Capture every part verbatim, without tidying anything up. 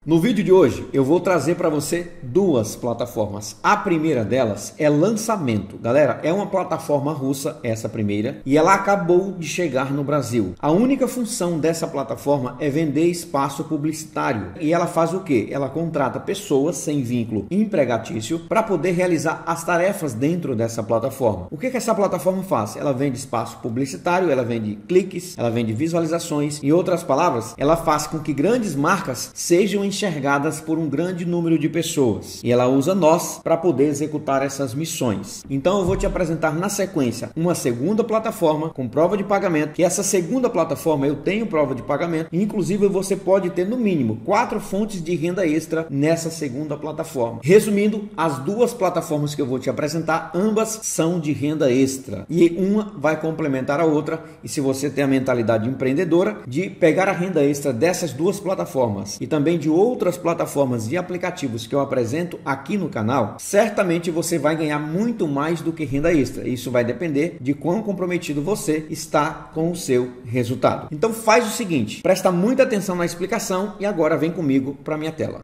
No vídeo de hoje eu vou trazer para você duas plataformas. A primeira delas é Lançamento. Galera, é uma plataforma russa, essa primeira, e ela acabou de chegar no Brasil. A única função dessa plataforma é vender espaço publicitário. E ela faz o quê? Ela contrata pessoas sem vínculo empregatício para poder realizar as tarefas dentro dessa plataforma. O que que essa plataforma faz? Ela vende espaço publicitário, ela vende cliques, ela vende visualizações. Em outras palavras, ela faz com que grandes marcas sejam enxergadas por um grande número de pessoas, e ela usa nós para poder executar essas missões. Então eu vou te apresentar na sequência uma segunda plataforma com prova de pagamento, que essa segunda plataforma eu tenho prova de pagamento, e inclusive você pode ter no mínimo quatro fontes de renda extra nessa segunda plataforma. Resumindo, as duas plataformas que eu vou te apresentar, ambas são de renda extra, e uma vai complementar a outra. E se você tem a mentalidade empreendedora de pegar a renda extra dessas duas plataformas e também de outras plataformas e aplicativos que eu apresento aqui no canal, certamente você vai ganhar muito mais do que renda extra. Isso vai depender de quão comprometido você está com o seu resultado. Então faz o seguinte, presta muita atenção na explicação e agora vem comigo para a minha tela.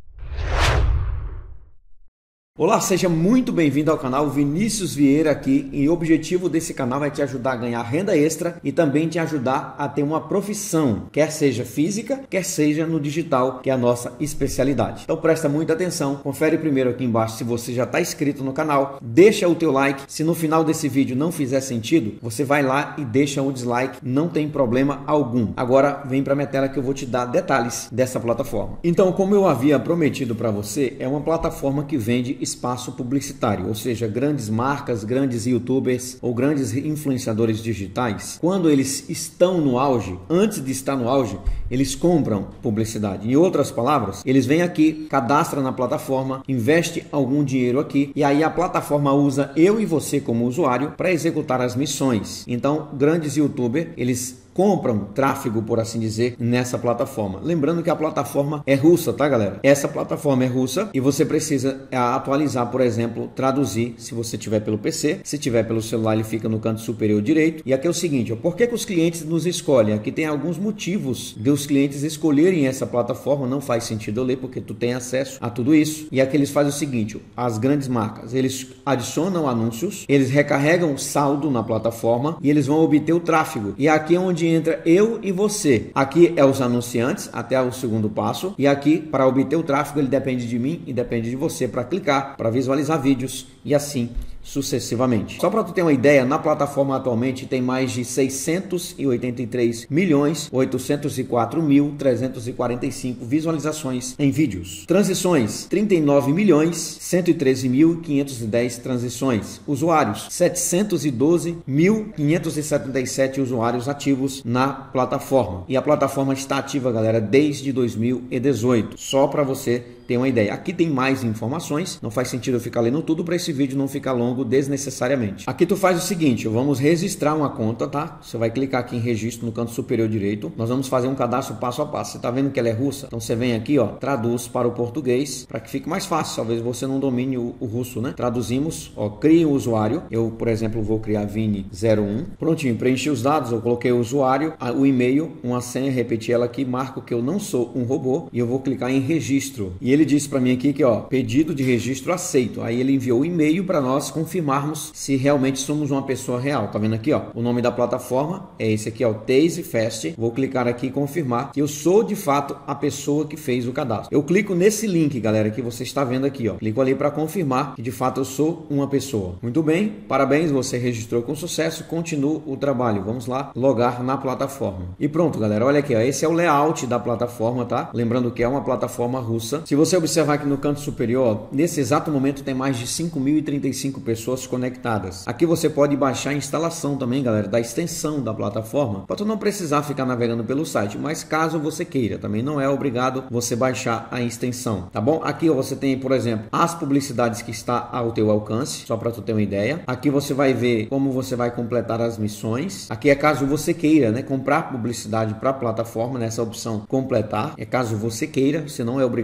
Olá, seja muito bem-vindo ao canal Vinícius Vieira aqui, e o objetivo desse canal é te ajudar a ganhar renda extra e também te ajudar a ter uma profissão, quer seja física, quer seja no digital, que é a nossa especialidade. Então presta muita atenção, confere primeiro aqui embaixo se você já está inscrito no canal, deixa o teu like. Se no final desse vídeo não fizer sentido, você vai lá e deixa o dislike, não tem problema algum. Agora vem para minha tela que eu vou te dar detalhes dessa plataforma. Então, como eu havia prometido para você, é uma plataforma que vende espaço publicitário, ou seja, grandes marcas, grandes youtubers ou grandes influenciadores digitais, quando eles estão no auge, antes de estar no auge, eles compram publicidade. Em outras palavras, eles vêm aqui, cadastram na plataforma, investe algum dinheiro aqui, e aí a plataforma usa eu e você como usuário para executar as missões. Então, grandes youtubers, eles compram tráfego, por assim dizer, nessa plataforma. Lembrando que a plataforma é russa, tá, galera? Essa plataforma é russa e você precisa atualizar, por exemplo, traduzir, se você tiver pelo P C. Se tiver pelo celular, ele fica no canto superior direito. E aqui é o seguinte, ó, por que que os clientes nos escolhem? Aqui tem alguns motivos de os clientes escolherem essa plataforma. Não faz sentido eu ler, porque tu tem acesso a tudo isso. E aqui eles fazem o seguinte, ó, as grandes marcas, eles adicionam anúncios, eles recarregam o saldo na plataforma e eles vão obter o tráfego. E aqui é onde entra eu e você. Aqui é os anunciantes, até o segundo passo, e aqui para obter o tráfego ele depende de mim e depende de você para clicar, para visualizar vídeos e assim sucessivamente. Só para tu ter uma ideia, na plataforma atualmente tem mais de seiscentos e oitenta e três milhões oitocentos e quatro mil trezentos e quarenta e cinco visualizações em vídeos. Transições, trinta e nove milhões cento e treze mil quinhentos e dez transições. Usuários, setecentos e doze mil quinhentos e setenta e sete usuários ativos na plataforma. E a plataforma está ativa, galera, desde dois mil e dezoito. Só para você ter uma ideia. Aqui tem mais informações, não faz sentido eu ficar lendo tudo para esse vídeo não ficar longo desnecessariamente. Aqui tu faz o seguinte, vamos registrar uma conta, tá? Você vai clicar aqui em registro no canto superior direito. Nós vamos fazer um cadastro passo a passo. Você tá vendo que ela é russa? Então você vem aqui, ó, traduz para o português para que fique mais fácil. Talvez você não domine o, o russo, né? Traduzimos, ó, cria um usuário. Eu, por exemplo, vou criar Vini zero um. Prontinho, preenchi os dados, eu coloquei o usuário, o e-mail, uma senha, repeti ela aqui, marco que eu não sou um robô e eu vou clicar em registro. E ele disse para mim aqui que, ó, pedido de registro aceito. Aí ele enviou o e-mail para nós confirmarmos se realmente somos uma pessoa real. Tá vendo aqui, ó? O nome da plataforma é esse aqui, ó, TazeFast. Vou clicar aqui e confirmar que eu sou de fato a pessoa que fez o cadastro. Eu clico nesse link, galera, que você está vendo aqui, ó. Clico ali para confirmar que de fato eu sou uma pessoa. Muito bem, parabéns, você registrou com sucesso. Continua o trabalho. Vamos lá, logar na plataforma. E pronto, galera, olha aqui, ó. Esse é o layout da plataforma, tá? Lembrando que é uma plataforma russa. Se você observar aqui no canto superior, nesse exato momento tem mais de cinco mil e trinta e cinco pessoas conectadas. Aqui você pode baixar a instalação também, galera, da extensão da plataforma, para tu não precisar ficar navegando pelo site, mas caso você queira, também não é obrigado você baixar a extensão, tá bom? Aqui você tem, por exemplo, as publicidades que está ao teu alcance, só para tu ter uma ideia. Aqui você vai ver como você vai completar as missões. Aqui é caso você queira, né, comprar publicidade para a plataforma, nessa opção completar, é caso você queira, você não é obrigado a investir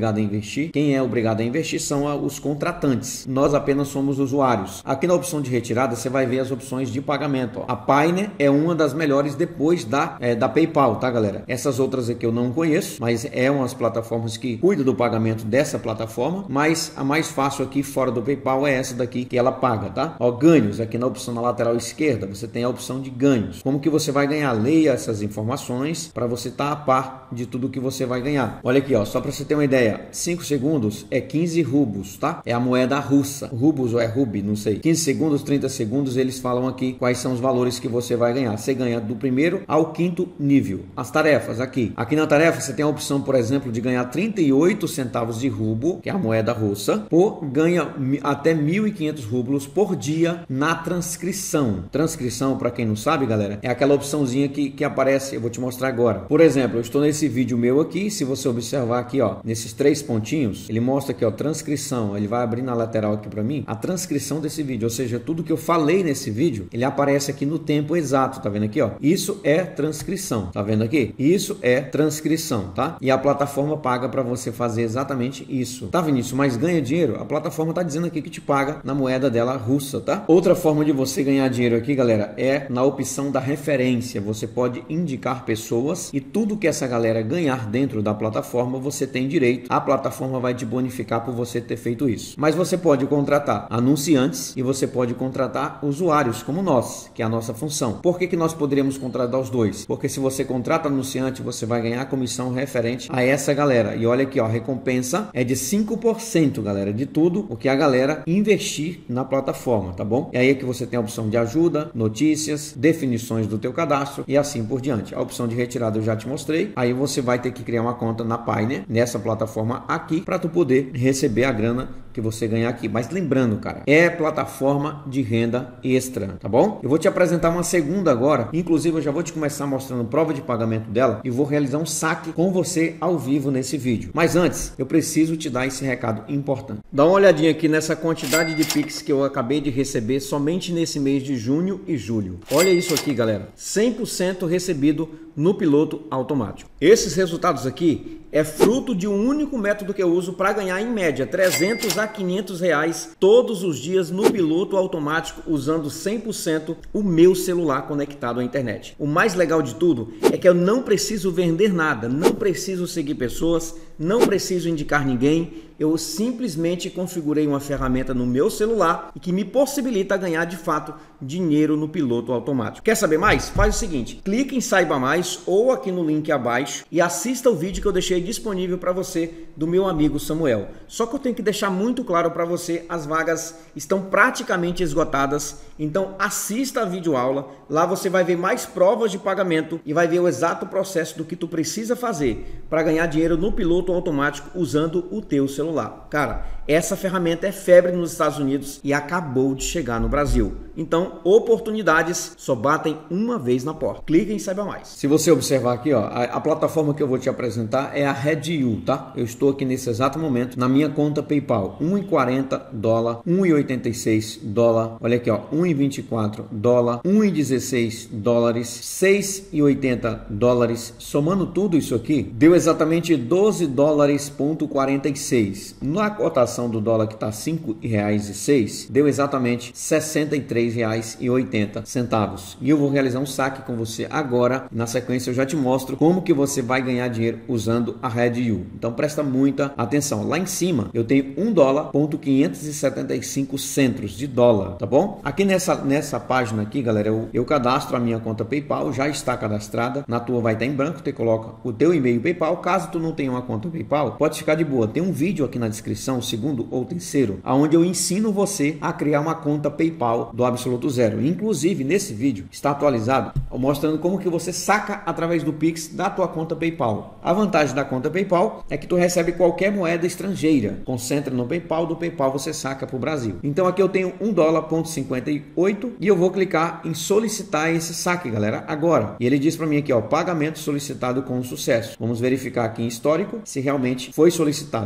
investir. Quem é obrigado a investir são os contratantes. Nós apenas somos usuários. Aqui na opção de retirada você vai ver as opções de pagamento. Ó. A Paine é uma das melhores depois da, é, da PayPal, tá, galera? Essas outras aqui eu não conheço, mas é umas plataformas que cuidam do pagamento dessa plataforma, mas a mais fácil aqui fora do PayPal é essa daqui que ela paga, tá? Ó, ganhos, aqui na opção na lateral esquerda, você tem a opção de ganhos. Como que você vai ganhar? Leia essas informações para você estar a par de tudo que você vai ganhar. Olha aqui, ó, só para você ter uma ideia, cinco segundos é quinze rublos, tá? É a moeda russa. Rublos ou é rubi, não sei. quinze segundos, trinta segundos, eles falam aqui quais são os valores que você vai ganhar. Você ganha do primeiro ao quinto nível. As tarefas aqui. Aqui na tarefa você tem a opção, por exemplo, de ganhar trinta e oito centavos de rublo, que é a moeda russa, por ganha até mil e quinhentos rublos por dia na transcrição. Transcrição, para quem não sabe, galera, é aquela opçãozinha que, que aparece, eu vou te mostrar agora. Por exemplo, eu estou nesse vídeo meu aqui, se você observar aqui, ó, nesses três pontinhos, ele mostra aqui, ó, transcrição, ele vai abrir na lateral aqui para mim, a transcrição desse vídeo, ou seja, tudo que eu falei nesse vídeo, ele aparece aqui no tempo exato, tá vendo aqui, ó? Isso é transcrição, tá vendo aqui? Isso é transcrição, tá? E a plataforma paga para você fazer exatamente isso. Tá, Vinícius? Mas ganha dinheiro? A plataforma tá dizendo aqui que te paga na moeda dela russa, tá? Outra forma de você ganhar dinheiro aqui, galera, é na opção da referência. Você pode indicar pessoas e tudo que essa galera ganhar dentro da plataforma, você tem direito. A plataforma vai te bonificar por você ter feito isso. Mas você pode contratar anunciantes e você pode contratar usuários como nós, que é a nossa função. Por que que nós poderíamos contratar os dois? Porque se você contrata anunciante, você vai ganhar comissão referente a essa galera. E olha aqui, ó, a recompensa é de cinco por cento, galera, de tudo o que a galera investir na plataforma, tá bom? E aí é que você tem a opção de ajuda, notícias, definições do teu cadastro e assim por diante. A opção de retirada eu já te mostrei. Aí você vai ter que criar uma conta na Paine, nessa plataforma aqui, para tu poder receber a grana que você ganhar aqui. Mas lembrando, cara, é plataforma de renda extra, tá bom? Eu vou te apresentar uma segunda agora. Inclusive, eu já vou te começar mostrando prova de pagamento dela e vou realizar um saque com você ao vivo nesse vídeo. Mas antes, eu preciso te dar esse recado importante. Dá uma olhadinha aqui nessa quantidade de Pix que eu acabei de receber somente nesse mês de junho e julho. Olha isso aqui, galera. cem por cento recebido no piloto automático. Esses resultados aqui é fruto de um único método que eu uso para ganhar em média trezentos a quinhentos reais todos os dias no piloto automático, usando cem por cento o meu celular conectado à internet. O mais legal de tudo é que eu não preciso vender nada, não preciso seguir pessoas, não preciso indicar ninguém. Eu simplesmente configurei uma ferramenta no meu celular e que me possibilita ganhar de fato dinheiro no piloto automático. Quer saber mais? Faz o seguinte, clique em Saiba Mais ou aqui no link abaixo e assista o vídeo que eu deixei disponível para você do meu amigo Samuel. Só que eu tenho que deixar muito claro para você, as vagas estão praticamente esgotadas, então assista a videoaula, lá você vai ver mais provas de pagamento e vai ver o exato processo do que tu precisa fazer para ganhar dinheiro no piloto automático usando o teu celular. Cara, essa ferramenta é febre nos Estados Unidos e acabou de chegar no Brasil. Então, oportunidades só batem uma vez na porta. Clique em Saiba Mais. Se você observar aqui, ó, a, a plataforma que eu vou te apresentar é a RedU, tá? Eu estou aqui nesse exato momento na minha conta PayPal. um e quarenta dólar, um e oitenta e seis dólar. Olha aqui, ó, um e vinte e quatro dólar, um e dezesseis dólares, seis e oitenta dólares. Somando tudo isso aqui, deu exatamente doze dólares ponto quarenta e seis. Na cotação do dólar que está cinco reais e seis, deu exatamente sessenta e três reais e oitenta centavos. E eu vou realizar um saque com você agora. Na sequência eu já te mostro como que você vai ganhar dinheiro usando a RedU. Então presta muita atenção. Lá em cima eu tenho um dólar ponto quinhentos e setenta e cinco centros de dólar, tá bom? Aqui nessa, nessa página aqui, galera, eu, eu cadastro a minha conta PayPal, já está cadastrada. Na tua vai estar em branco, tu coloca o teu e-mail PayPal. Caso tu não tenha uma conta PayPal, pode ficar de boa. Tem um vídeo aqui na descrição, o segundo ou terceiro, onde eu ensino você a criar uma conta PayPal do absoluto zero. Inclusive, nesse vídeo está atualizado, mostrando como que você saca através do Pix da tua conta PayPal. A vantagem da conta PayPal é que tu recebe qualquer moeda estrangeira. Concentra no PayPal, do PayPal você saca para o Brasil. Então aqui eu tenho um dólar ponto cinquenta e oito e eu vou clicar em solicitar esse saque, galera, agora. E ele diz para mim aqui, ó, pagamento solicitado com sucesso. Vamos verificar aqui em histórico se realmente foi solicitado. E se você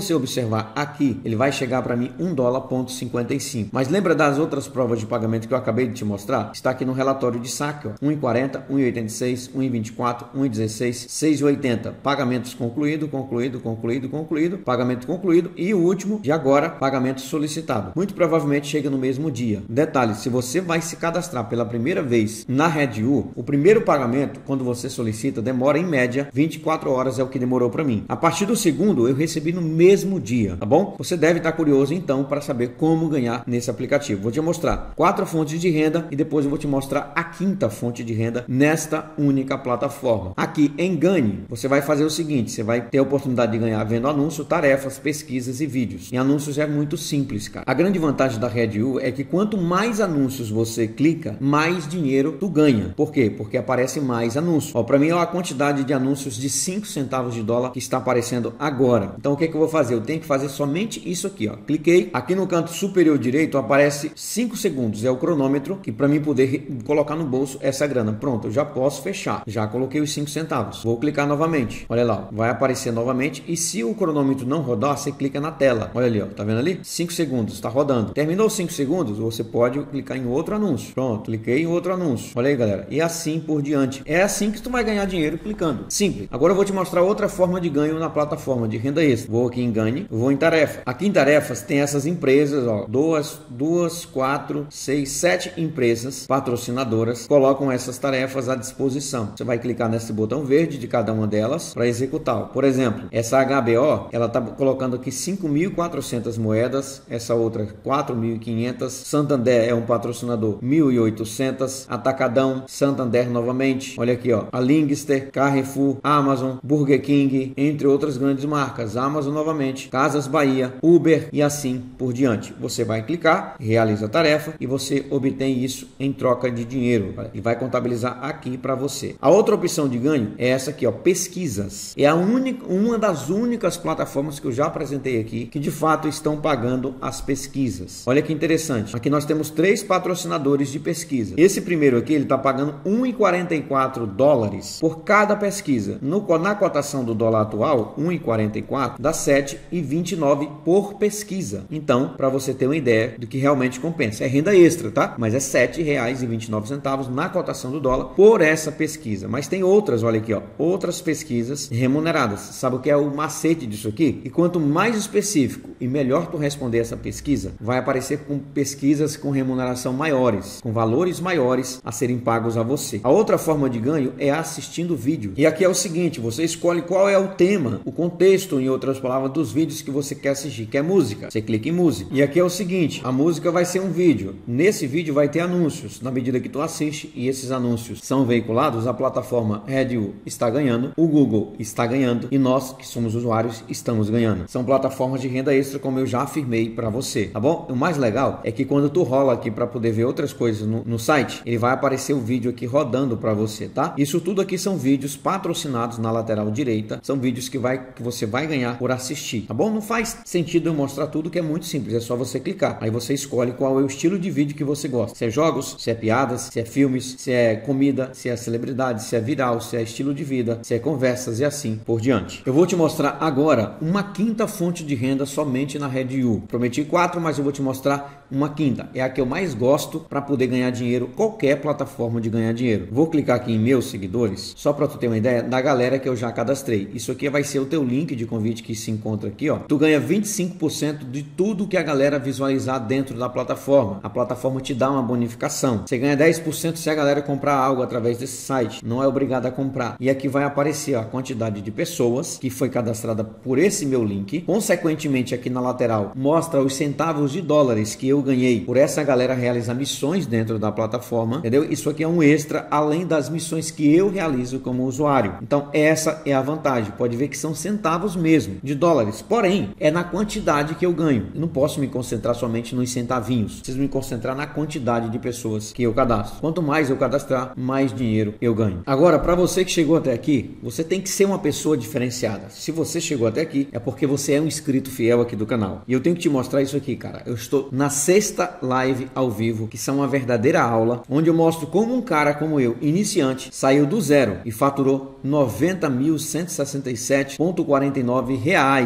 você observar aqui, ele vai chegar para mim um dólar ponto cinquenta e cinco. Mas lembra das outras provas de pagamento que eu acabei de te mostrar? Está aqui no relatório de saque, ó. um e quarenta, um e oitenta e seis, um e vinte e quatro, um e dezesseis, seis e oitenta. Pagamentos concluído, concluído, concluído, concluído, pagamento concluído e o último de agora, pagamento solicitado. Muito provavelmente chega no mesmo dia. Detalhe, se você vai se cadastrar pela primeira vez na RedU, o primeiro pagamento, quando você solicita, demora em média vinte e quatro horas, é o que demorou para mim. A partir do segundo, eu recebi no mesmo dia, tá bom? Você deve estar curioso então para saber como ganhar nesse aplicativo. Vou te mostrar quatro fontes de renda e depois eu vou te mostrar a quinta fonte de renda nesta única plataforma. Aqui em Ganhe, você vai fazer o seguinte, você vai ter a oportunidade de ganhar vendo anúncio, tarefas, pesquisas e vídeos. Em anúncios é muito simples, cara. A grande vantagem da RedU é que quanto mais anúncios você clica, mais dinheiro tu ganha. Por quê? Porque aparece mais anúncios. Ó, para mim é a quantidade de anúncios de cinco centavos de dólar que está aparecendo agora. Então o que é que eu vou fazer? Eu tenho que fazer somente isso aqui, ó. Cliquei, aqui no canto superior direito aparece cinco segundos, é o cronômetro que para mim poder colocar no bolso essa grana. Pronto, eu já posso fechar. Já coloquei os cinco centavos. Vou clicar novamente. Olha lá, ó. Vai aparecer novamente e se o cronômetro não rodar, você clica na tela. Olha ali, ó. Tá vendo ali? cinco segundos, está rodando. Terminou os cinco segundos, você pode clicar em outro anúncio. Pronto, cliquei em outro anúncio. Olha aí, galera. E assim por diante. É assim que tu vai ganhar dinheiro clicando. Simples. Agora eu vou te mostrar outra forma de ganho na plataforma de renda extra. Vou aqui em Ganhe, vou em tarefa. Aqui em tarefas tem essas empresas, ó. Duas, duas, quatro, seis, sete empresas patrocinadoras colocam essas tarefas à disposição. Você vai clicar nesse botão verde de cada uma delas para executar. Por exemplo, essa H B O, ela tá colocando aqui cinco mil e quatrocentas moedas, essa outra quatro mil e quinhentas, Santander é um patrocinador mil e oitocentas, Atacadão, Santander novamente, olha aqui, ó, a Lingster, Carrefour, Amazon, Burger King, entre outras grandes marcas, Amazon novamente, Casas Bahia, Uber e assim por diante. Você vai clicar, realiza a tarefa e você obtém isso em troca de dinheiro, e vai contabilizar aqui para você. A outra opção de ganho é essa aqui, ó, pesquisas. É a única, uma das únicas plataformas que eu já apresentei aqui que de fato estão pagando as pesquisas. Olha que interessante. Aqui nós temos três patrocinadores de pesquisa. Esse primeiro aqui, ele está pagando um e quarenta e quatro dólares por cada pesquisa. No, na cotação do dólar atual, um e quarenta e quatro dá sete e vinte e nove por pesquisa. Então, para você ter uma ideia do que realmente compensa. É renda extra, tá? Mas é sete reais e vinte e nove centavos na cotação do dólar por essa pesquisa. Mas tem outras, olha aqui, ó, outras pesquisas remuneradas. Sabe o que é o macete disso aqui? E quanto mais específico e melhor tu responder essa pesquisa, vai aparecer com pesquisas com remuneração maiores, com valores maiores a serem pagos a você. A outra forma de ganho é assistindo vídeo. E aqui é o seguinte, você escolhe qual é o tema, o contexto, em outras palavras, dos vídeos que você quer assistir. Quer música? Você clica em música. E aqui é o seguinte, a música vai ser um vídeo. Nesse vídeo vai ter anúncios. Na medida que tu assiste e esses anúncios são veiculados, a plataforma RedU está ganhando, o Google está ganhando e nós, que somos usuários, estamos ganhando. São plataformas de renda extra, como eu já afirmei para você, tá bom? O mais legal é que quando tu rola aqui para poder ver outras coisas no, no site, ele vai aparecer o vídeo aqui rodando para você, tá? Isso tudo aqui são vídeos patrocinados na lateral direita, são vídeos que, vai, que você vai ganhar por assistir, tá bom? Não faz sentido eu mostrar tudo, que é muito simples, é só você clicar. Aí você escolhe qual é o estilo de vídeo que você gosta. Se é jogos, se é piadas, se é filmes, se é comida, se é celebridade, se é viral, se é estilo de vida, se é conversas e assim por diante. Eu vou te mostrar agora uma quinta fonte de renda somente na RedU. Prometi quatro, mas eu vou te mostrar uma quinta. É a que eu mais gosto para poder ganhar dinheiro, qualquer plataforma de ganhar dinheiro. Vou clicar aqui em meus seguidores, só para tu ter uma ideia da galera que eu já cadastrei. Isso aqui vai ser o teu link de convite que se encontra aqui, ó. Tu ganha vinte e cinco por cento de tudo que a galera visualizar dentro da plataforma. A plataforma te dá uma bonificação. Você ganha dez por cento se a galera comprar algo através desse site. Não é obrigado a comprar. E aqui vai aparecer a quantidade de pessoas que foi cadastrada por esse meu link. Consequentemente, aqui na lateral mostra os centavos de dólares que eu ganhei por essa galera realizar missões dentro da plataforma, entendeu? Isso aqui é um extra além das missões que eu realizo como usuário. Então essa é a vantagem. Pode ver que são centavos mesmo de dólares, porém é na quantidade que eu ganho. Eu não posso me concentrar somente nos centavinhos, preciso me concentrar na quantidade de pessoas que eu cadastro. Quanto mais eu cadastrar, mais dinheiro eu ganho. Agora, para você que chegou até aqui, você tem que ser uma pessoa diferenciada. Se você chegou até aqui, é porque você é um inscrito fiel aqui do canal. E eu tenho que te mostrar isso aqui, cara. Eu estou na sexta live ao vivo, que são uma verdadeira aula, onde eu mostro como um cara como eu, iniciante, saiu do zero e faturou noventa mil cento e sessenta e sete vírgula quarenta e nove reais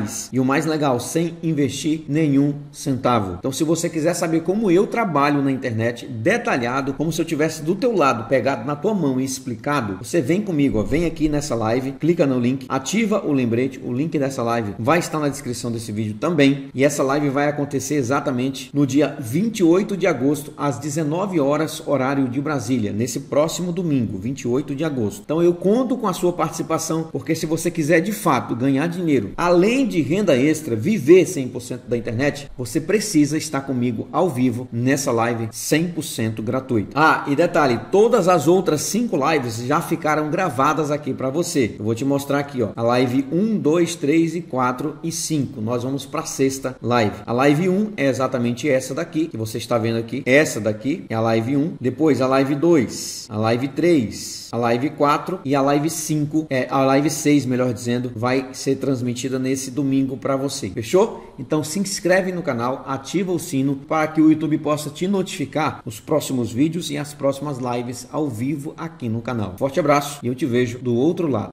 reais. E o mais legal, sem investir nenhum centavo. Então, se você quiser saber como eu trabalho na internet, detalhado, como se eu tivesse do teu lado, pegado na tua mão e explicado, você vem comigo, ó, vem aqui nessa live, clica no link, ativa o lembrete, o link dessa live vai estar na descrição desse vídeo também. E essa live vai acontecer exatamente no dia vinte e oito de agosto, às dezenove horas, horário de Brasília, nesse próximo domingo, vinte e oito de agosto. Então eu conto com a sua participação, porque se você quiser de fato ganhar dinheiro, além de renda extra, viver cem por cento da internet, você precisa estar comigo ao vivo nessa live cem por cento gratuita. Ah, e detalhe, todas as outras cinco lives já ficaram gravadas aqui para você. Eu vou te mostrar aqui, ó, a live um, dois, três e quatro e cinco. Nós vamos para a sexta live. A live um é exatamente essa daqui, que você está vendo aqui. Essa daqui é a live um. Depois a live dois, a live três, a live quatro e a live cinco, é, a live seis, melhor dizendo, vai ser transmitida nesse domingo para você. Fechou? Então se inscreve no canal, ativa o sino para que o YouTube possa te notificar os próximos vídeos e as próximas lives ao vivo aqui no canal. Forte abraço e eu te vejo do outro lado.